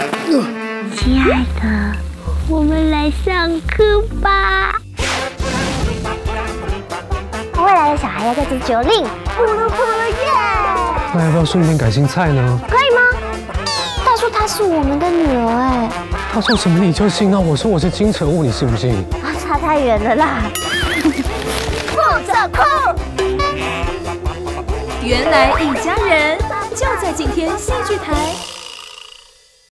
亲爱的，我们来上课吧。未来的小孩要在这酒令，噗噜噗噜耶！ 那要不要顺便改姓蔡呢？ 可以吗？他说她是我们的女儿哎。 他说什么你就信，那我说我是金城武，你信不信？ 啊，差太远了啦！酷这酷！ 原来一家人就在今天戏剧台。